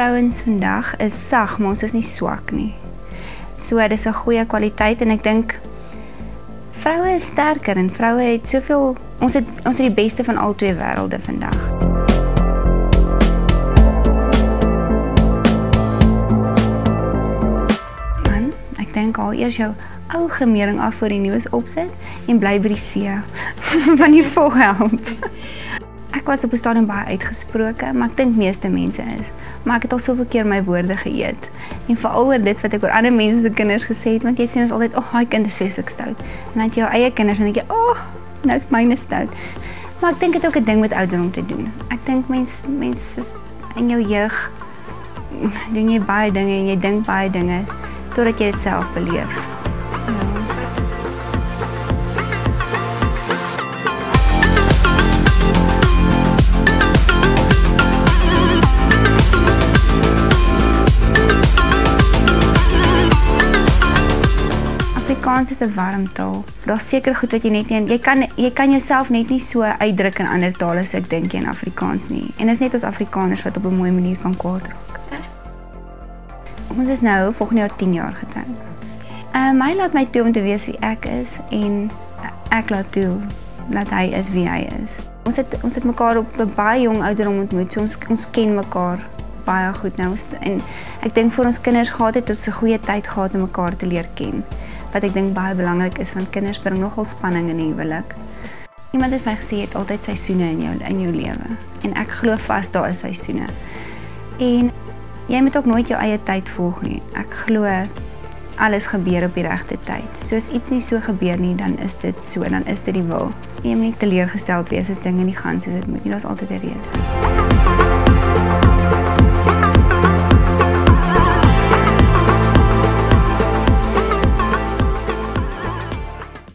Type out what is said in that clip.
vrouens vandag is sag, maar ons is nie swak nie. So, dit is 'n goeie kwaliteit en ek dink vroue is sterker en vroue het soveel, ons het die beste van al twee wêrelde vandag. Man, ek dink al eers jou ou gremering af voor die nuus opsit en bly by die see van die volhelp. Ek was op 'n stadium baie uitgesproke, maar ek dink meeste mense is. Maar ek het al soveel keer my woorde geëet. En veral oor dit wat ek oor ander mense se kinders gesê het, want jy sien ons altyd, hy kind is vreeslik stout. En dan het jy jou eie kinders en dan denk jy, nou is myne stout. Maar ek dink dit ook 'n ding met ouderdom te doen. Ek dink mens is in jou jeug doen jy baie dinge en jy dink baie dinge totdat jy dit self beleef. Afrikaans is 'n warm taal. Daar's seker goed wat jy net nie, jy kan jouself net nie so uitdruk in ander tale as ek dink in Afrikaans nie. En dit is net ons Afrikaners wat op 'n mooi manier kan kwaad raak. Ons is nou volgende jaar 10 jaar getroud. My laat my toe om te wees wie ek is en ek laat toe dat hy is wie hy is. Ons het mekaar op 'n baie jong ouderdom ontmoet, so ons ken mekaar baie goed nou en ek dink vir ons kinders gehad het tot 'n goeie tyd gehad om mekaar te leer ken. Wat ek dink baie belangrik is, want kinders bring nogal spanning in die huwelik. Iemand het my gesê, jy het altyd seisoene in jou lewe. En ek glo vas daar is seisoene. En jy moet ook nooit jou eie tyd volg nie. Ek glo alles gebeur op die regte tyd. So as iets nie so gebeur nie, dan is dit so, dan is dit die wil. Jy moet nie teleurgesteld wees as dinge nie gaan soos dit moet nie, daar's altyd 'n rede.